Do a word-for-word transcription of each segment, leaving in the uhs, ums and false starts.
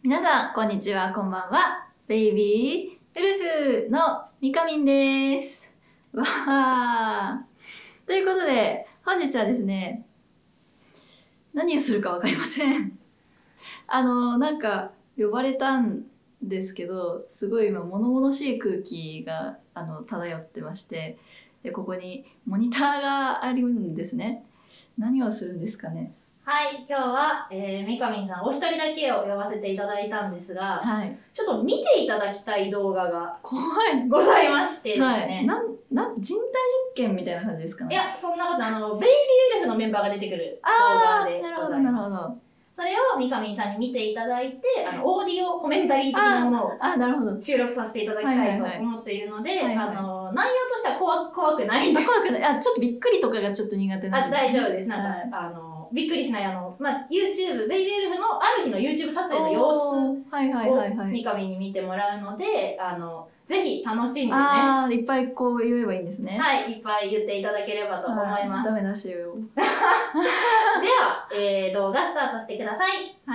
皆さんこんにちは、こんばんは。ベイビーウルフのみかみんです。わーということで本日はですね、何をするかわかりませんあのなんか呼ばれたんですけど、すごい今物々しい空気があの漂ってまして、でここにモニターがあるんですね。何をするんですかね。 はい、今日は、えー、みかみんさんお一人だけを呼ばせていただいたんですが、 はい、 ちょっと見ていただきたい動画が怖いございましてですね、はい、 なんなん人体実験みたいな感じですかね。 いや、そんなこと、あのベイビーウルフのメンバーが出てくる動画でございます。なるほどなるほど。それをみかみんさんに見ていただいて、あのオーディオコメンタリー的なものを収録させていただきたいと思っているので、あの内容としては怖怖くないです。 怖くない。あ、ちょっとびっくりとかがちょっと苦手なんで。 あ、大丈夫です。なんか、はい、あのびっくりしない、あの、まあ、YouTube、ベイビーウルフのある日の YouTube 撮影の様子をみかみんに見てもらうので、あのぜひ楽しんでね。 ああ、いっぱいこう言えばいいんですね。 はい、いっぱい言っていただければと思います。 ダメ出しよ。 では、えー、動画スタートしてください。 はい。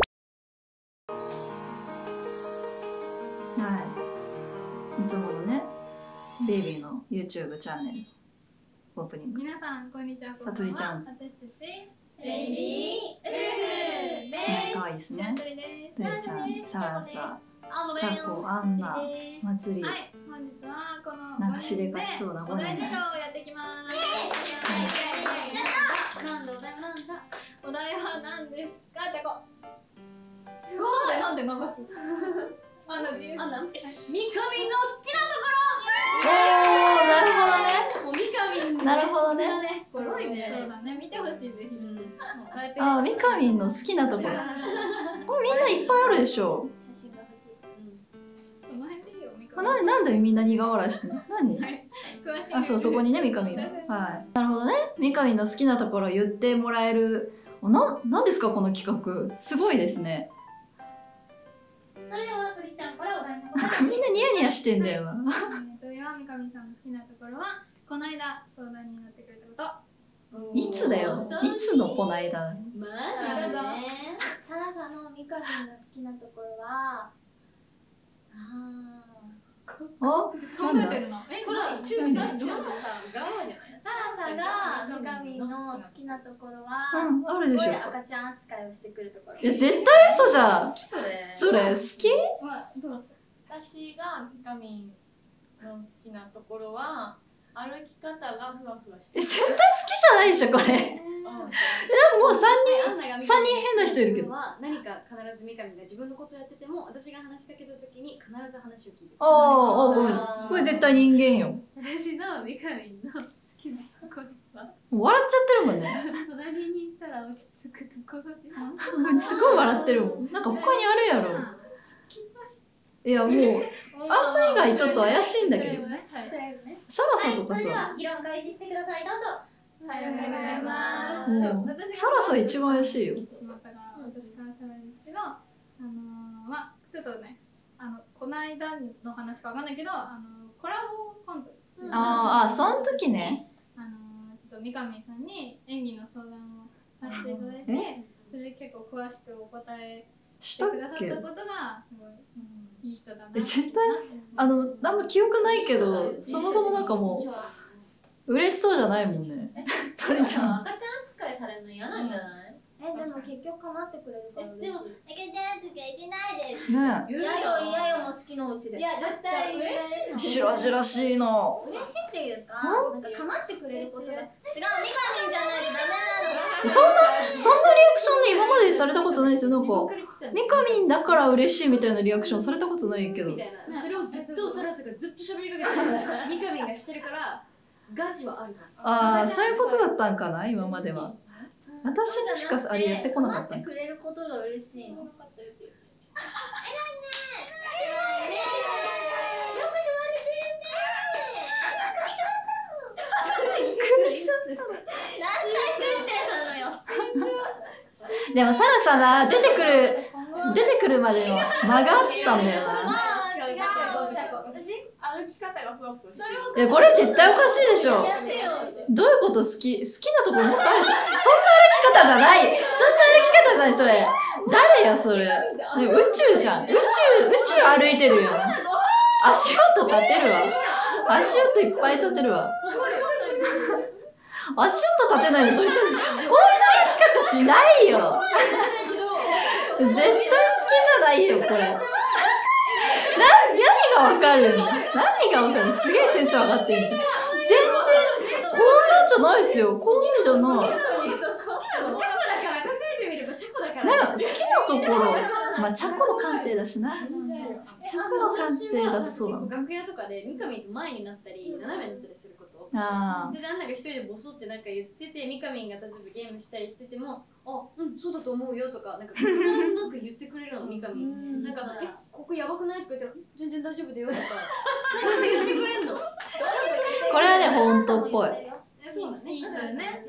はい。いつものね、ベイビーの YouTube チャンネルオープニング。 皆さんこんにちは。 さとりちゃん。 私たちベイビーウルフです。 可愛いですね。 さとりです。 さとりちゃん、さらさ、ちゃこ、アンナ、まつり。 はい、本日はこのなんかしでかしそうなお題ゼロをやっていきます。なんだお題はなんだ。お題は何ですか、ちゃこ。すごい。なんで流す。アンナです。アンナ。みかみんの好きなところ。 おお、なるほどね。 もうみかみん。 なるほどね。 すごいね。そうだね。見てほしい、ぜひ。 あ、みかみんの好きなところ。これみんないっぱいあるでしょ。 写真が欲しい。この辺でいいよ、みかみん。なんでなんでみんな苦笑いしてるの？何？あ、そう、そこにね、みかみん。はい。なるほどね。みかみんの好きなところ言ってもらえる。な、なんですかこの企画。すごいですね。 それではとりちゃんからお題の。 なんかみんなニヤニヤしてんだよな。 とりはみかみさんの好きなところはこの間相談に乗ってくれたこと。 いつだよ。いつのこないだ。 マジでね。サラさんのみかみんの好きなところは、ああ、なんだ。 え、 それは中華中華さん側じゃない。サラさんがみかみんの好きなところは、 うん、あるでしょ。 赤ちゃん扱いをしてくるところ。 いや、絶対嘘じゃん。 それ。 それ好き？ 私がみかみんの好きなところは歩き方がふわふわしてる。 絶対好きじゃないでしょこれ。え、でももう三人三人変な人いるけど。 何か必ずみかみが自分のことやってても、私が話しかけた時に必ず話を聞いてくる。 ああ、これこれ絶対人間よ。 私のみかみんの好きなところは。 もう笑っちゃってるもんね。 隣に行ったら落ち着くところです。 すごい笑ってるもん。なんか他にあるやろ。いやもうあんな以外ちょっと怪しいんだけど。サラサとかさ。 それでは議論開始してください。どうぞ。 はい、ありがとうございます。 サラサ一番怪しいよ。 私から喋るんですけど、あのまあちょっとね、あのこの間の話かわかんないけど、あのコラボコント。 ああ、その時ね。 あのちょっとみかみんさんに演技の相談をさせていただいて、それで結構詳しくお答えしてくださったことがすごいいい人だな。 絶対あのあんま記憶ないけど、そもそもなんかもう嬉しそうじゃないもんね。とりちゃん。 赤ちゃん扱いされるの嫌なんじゃない？え、でも結局構ってくれるから嬉しい。でも赤ちゃんとかいけないです。ね。嫌よ嫌よも好きのうちで。いや絶対嬉しいの。 しらじらしいの。 嬉しいっていうか、なんか構ってくれることが違う。みかみんじゃないとダメなの。 そんなそんなリアクションで今までされたことないですよ。なんかみかみんだから嬉しいみたいなリアクションされたことないけど。 それをずっとサラサがずっと喋りかけてみかみんがしてるからガチはある。 ああ、そういうことだったんかな今までは。私にしかあれやってこなかった。 待ってくれることが嬉しいの。 でもサラサが出てくる出てくるまでの間があったんだよな。 歩き方がふわふわしてる。 いやこれ絶対おかしいでしょ。どういうこと？好き好きなところもっとあるでしょ。そんな歩き方じゃない。そんな歩き方じゃないそれ。誰やそれ。ね、宇宙じゃん。宇宙宇宙歩いてるよ。足音立てるわ。足音いっぱい立てるわ。足音立てないのとりちゃんこんな歩き方しないよ。絶対好きじゃないよこれ。な何がわかるの？何がわかるの？すげえテンション上がってるじゃん。全然こんなんじゃないですよ。こんなんじゃない。なんか好きなところ、まあチャコの感性だしな。チャコの感性だとそうなの。 楽屋とかで三上と前になったり斜めになったりすること。 あそれであんなが一人でボソってなんか言ってて、三上が例えばゲームしたりしてても、あ、うんそうだと思うよとかなんか必ずなんか言ってくれるの三上。なんかえここやばくないとか言ったら全然大丈夫だよとかちゃんと言ってくれんの。 これはね本当っぽい。 そうだね。いい人だね。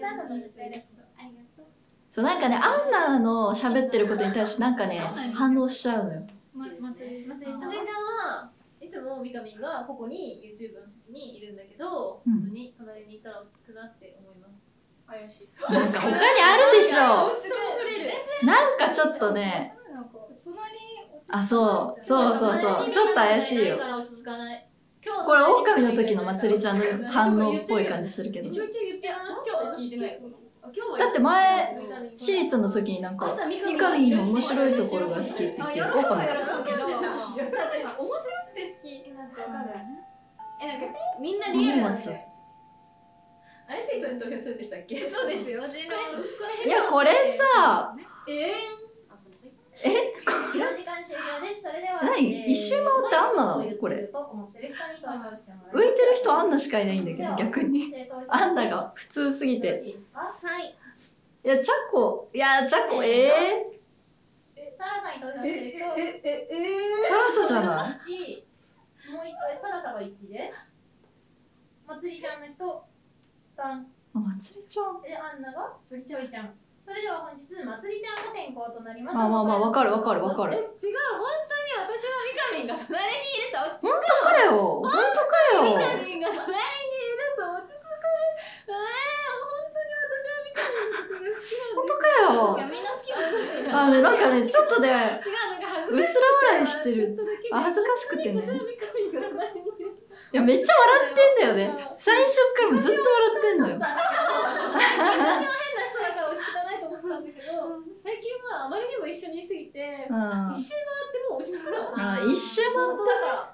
そうなんかねアンナの喋ってることに対してなんかね反応しちゃうのよ。 ままつりまつりさんはいつも三上がここに YouTube の時にいるんだけど、うん、本当に隣にいたら落ち着くなって思います。怪しい。 なんか他にあるでしょ。なんかちょっとね。あそうそうそうそうちょっと怪しいよ。これ狼の時のまつりちゃんの反応っぽい感じするけど。だって前私立の時になんか三上の面白いところが好きって言って狼だった。 だってさ面白くて好きなんてわかる。えなんかみんなリアルなんで。怪しい人に投票するんでしたっけ？そうですよ。 いやこれさ。 えーえこれ何一周回ってアンナなのこれ。浮いてる人アンナしかいないんだけど逆にアンナが普通すぎて。 はいいやチャコいやチャコええサラサに投票してる人えええサラサじゃない。 もう一回サラサがいちでまつりちゃんの人さん。 あまつりちゃんでアンナがとりちゃん。それでは本日まつりちゃんが転校となります。 まあまあまあわかるわかるわかる。 え違う本当に私は三上が隣にいると落ち着く。 本当かよ本当かよ。 三上が隣にいると落ち着く。えー、本当に私は三上のことが好きなんです。 本当かよ。 いやみんな好きですよ。 あのなんかねちょっとね違うなんかうっすら笑いしてる。あ恥ずかしくてね。 私は三上が隣にいる。 いやめっちゃ笑ってんだよね。最初からもずっと笑ってんのよ。 私は変な人だから落ち着かないと思ってたんだけど、最近はあまりにも一緒にいすぎて、一周回ってもう落ち着くの。 あ一周回ってだから、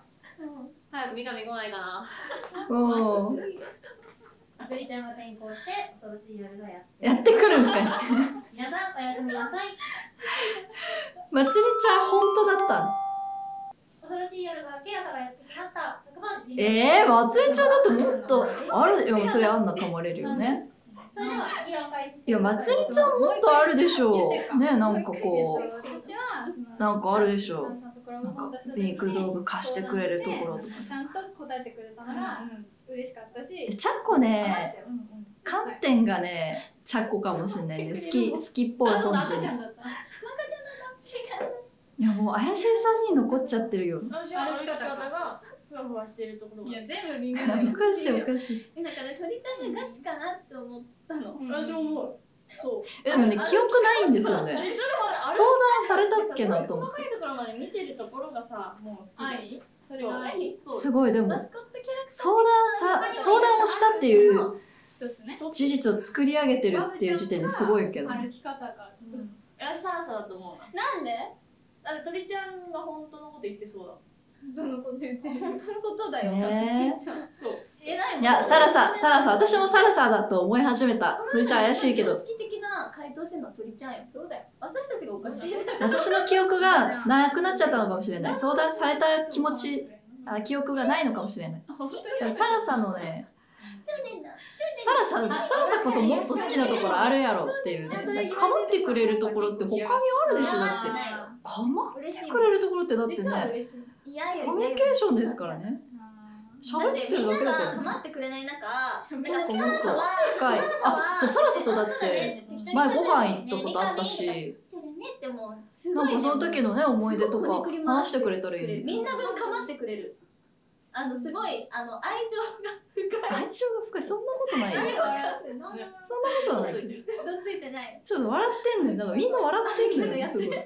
早く三上来ないかな。 おお。 まつりちゃんが転校して恐ろしい夜がやってやってくるんかい。 皆さんおやすみなさい。 まつりちゃん本当だった。 恐ろしい夜が明け朝がやってきました。昨晩えー、まつりちゃんだってもっとあるよ。それあんな噛まれるよね。いやまつりちゃんもっとあるでしょうね。なんかこうなんかあるでしょう。なんかメイク道具貸してくれるところとかちゃんと答えてくれたのが嬉しかったし。 チャコね観点がねチャコかもしれないね。好き好きっぽい本当に。いやもう怪しいさんにん残っちゃってるよ。 歩き方がふわふわしてるところが。 いや全部みんな。 おかしいおかしい。 えなんかね鳥ちゃんがガチかなって思ったの。 私も思う。そう。 えでもね記憶ないんですよね。相談されたっけなと思って。 細かいところまで見てるところがさもう好きじゃん。それがすごいでも相談さ相談をしたっていう事実を作り上げてるっていう時点ですごいけど。 歩き方が。 私サラサだと思うな。 なんで？ だって鳥ちゃんが本当のこと言ってそうだ。 どのこと言ってる？ 本当のことだよ。 えー、 そう。 偉いもん。 いやサラササラサ私もサラサだと思い始めた。鳥ちゃん怪しいけど。 常識的な回答してるのは鳥ちゃんよ。そうだよ。私たちがおかしい。 私の記憶がなくなっちゃったのかもしれない。相談された気持ちあ記憶がないのかもしれない。サラサのね。サラササラサこそもっと好きなところあるやろっていうね。かまってくれるところって他にあるでしょ。だってかまってくれるところってだってねコミュニケーションですからね。喋ってるだけだけどね。 かまってくれない中、なんかサラサは深い。あそうサラサとだって前ご飯行ったことあったし。なんかその時のね思い出とか話してくれたらいい。 みんな分かまってくれる。 あのすごいあの愛情が深い。 愛情が深い、そんなことないよ。そんなことない。 嘘ついてない。 ちょっと笑ってんのよ。なんかみんな笑ってんのよ。すごい。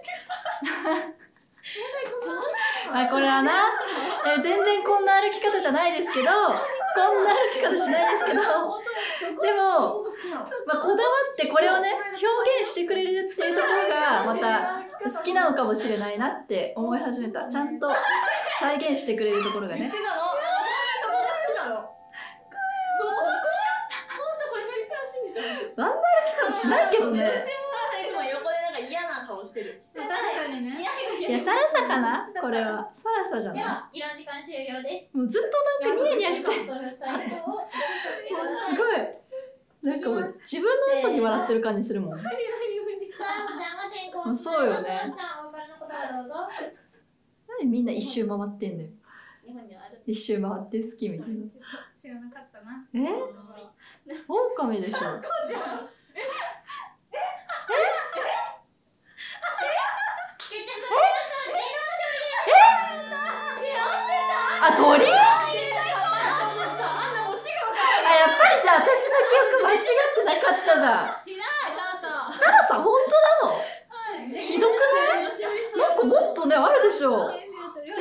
あ、これはな、え全然こんな歩き方じゃないですけど、こんな歩き方しないですけど、でも、まあ、こだわってこれをね表現してくれるっていうところがまた好きなのかもしれないなって思い始めた。ちゃんと再現してくれるところがね。ワンダ歩き方しないけどね。 してる。 確かにね。 いや、サラサかなこれは。サラサじゃない。 では、議論時間終了です。 もうずっとなんかニヤニヤして。すごい。なんかもう自分の嘘に笑ってる感じするもん。そうよね。なんでみんな一周回ってんのよ。一周回って好きみたいな。 知らなかったな。 え？オオカミでしょ。あ、鳥？あ、やっぱりじゃあ私の記憶間違ってなかったじゃん。サラさん本当なの？ひどくない？なんかもっとねあるでしょ。え？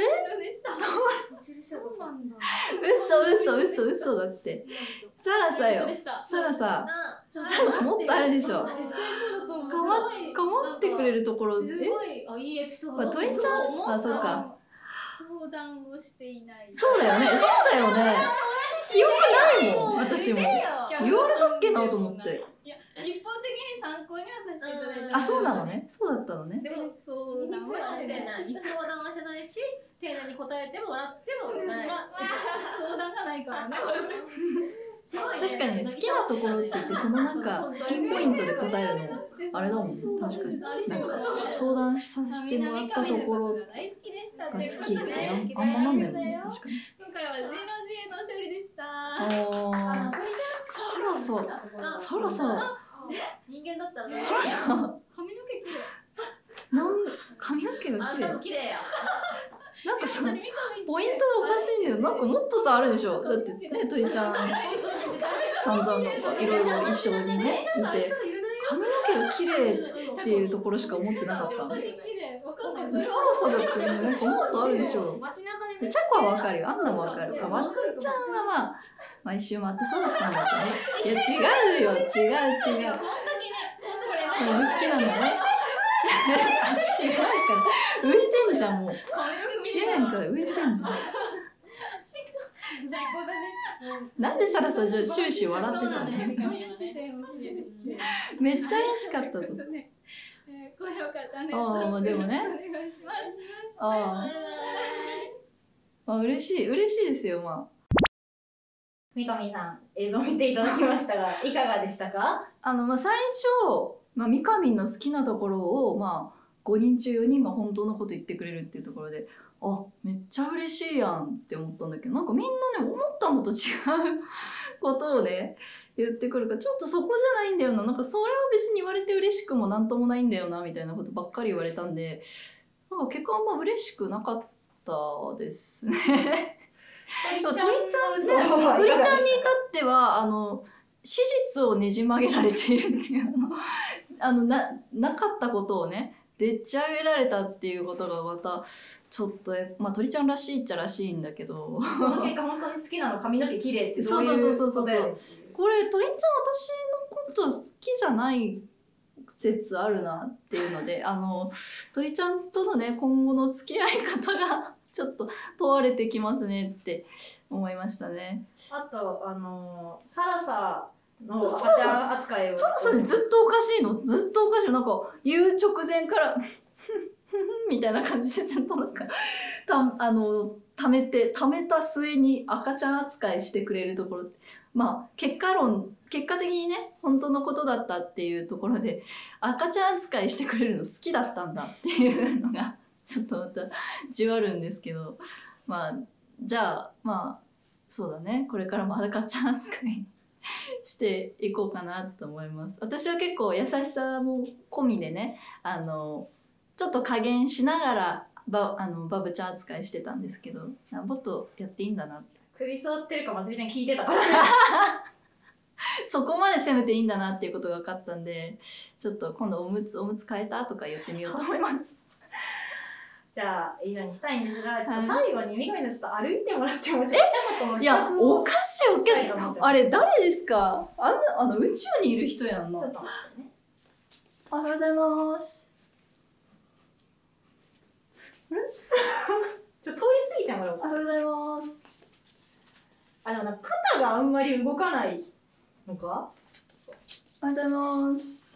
嘘嘘嘘嘘だって。サラサよ。サラサ。サラサもっとあるでしょ。かまかまってくれるところ。 すごい、あ、いいエピソード。 鳥ちゃん？あ、そうか。 相談をしていない。 そうだよね。そうだよね。記憶ないもん。私も。言われたっけなと思って。 いや、一方的に参考にはさせていただいた。あ、そうなのね。そうだったのね。 でも相談はしてない。相談はしてないし、丁寧に答えても笑ってもない。 相談がないからね。 確かに好きなところって言ってそのなんかピンポイントで答えるのあれだもんね。確かになんか相談させてもらったところが好きってあんまなんだよね。確かに今回はジロジエの勝利でした。 ああそろそろそろそろ人間だったらね。 そろそろ髪の毛綺麗。 なん髪の毛が綺麗。 あんたも綺麗や。 なんかさ、ポイントがおかしいんだよ。なんかもっとさあるでしょ。だってね、鳥ちゃん散々なんかいろいろ一緒にねいて髪の毛が綺麗っていうところしか思ってなかった。そうそうだってなんかもっとあるでしょ。チャコはわかるよ。アンナもわかる。あ、ワツンちゃんはまあ毎週回ってそうだったんだけどね。いや違うよ違う違う。好きなんだね。違うから浮いてんじゃんもう。一年から浮いてんじゃん。なんでサラさじゃ終始笑ってたの？めっちゃ怪しかったぞ。 高評価チャンネル登録よろしくお願いします。ああ、嬉しい嬉しいですよ。まあ三上さん映像見ていただきましたがいかがでしたか？ あのまあ最初、まあ、三上の好きなところをまあごにん中よにんが本当のこと言ってくれるっていうところで、あめっちゃ嬉しいやんって思ったんだけど、なんかみんなね思ったのと違うことをね言ってくるからちょっとそこじゃないんだよな、なんかそれは別に言われて嬉しくもなんともないんだよなみたいなことばっかり言われたんで、なんか結果あんま嬉しくなかったですね。鳥ちゃんね、鳥ちゃんに至ってはあの史実をねじ曲げられているっていうあのななかったことをねでっち上げられたっていうことがまたちょっとまあ鳥ちゃんらしいっちゃらしいんだけど、 その結果本当に好きなの髪の毛綺麗ってどういうそうそうそうそうことやねん。 これ鳥ちゃん私のこと好きじゃない説あるなっていうので、あの鳥ちゃんとのね今後の付き合い方がちょっと問われてきますねって思いましたね。 あとあのサラサの赤ちゃん扱いをそろそろずっとおかしいのずっとおかしいの、なんか言う直前からみたいな感じでずっとなんかたあのためてためた末に赤ちゃん扱いしてくれるところ、まあ結果論結果的にね本当のことだったっていうところで赤ちゃん扱いしてくれるの好きだったんだっていうのがちょっとまたじわるんですけど、まあじゃあまあそうだね、これからも赤ちゃん扱いしていこうかなと思います。私は結構優しさも込みでね、あのちょっと加減しながらバあのバブちゃん扱いしてたんですけど、ボットやっていいんだなって。 首座ってるかまつりちゃん聞いてたからそこまで攻めていいんだなっていうことが分かったんで、ちょっと今度おむつおむつ変えたとか言ってみようと思いますじゃあ以上にしたいんですが、ちょっと最後に三上さんちょっと歩いてもらってもちょっといやおかしいおかしい。あれ誰ですか？あのあの宇宙にいる人やんな。 ちょっと待ってね。 おはようございます。 あれちょっと通り過ぎてもらおうか。 おはようございます。 あのなんか肩があんまり動かないのか？ おはようございます。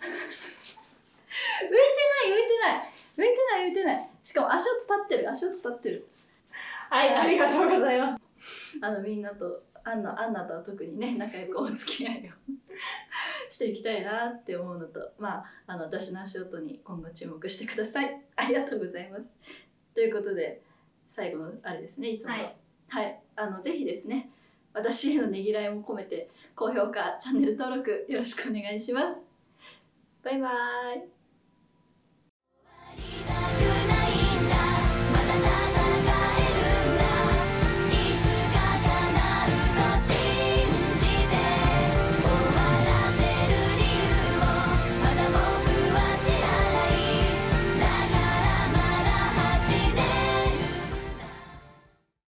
浮いてない浮いてない浮いてない浮いてない。しかも足音立ってる足音立ってる。 はい、ありがとうございます。 あのみんなとアンナアンナとは特にね仲良くお付き合いをしていきたいなって思うのと、まああの私の足音に今後注目してください。ありがとうございます。ということで最後のあれですね、いつもの、はい、はい、あのぜひですね、私へのねぎらいも込めて高評価チャンネル登録よろしくお願いします。バイバーイ。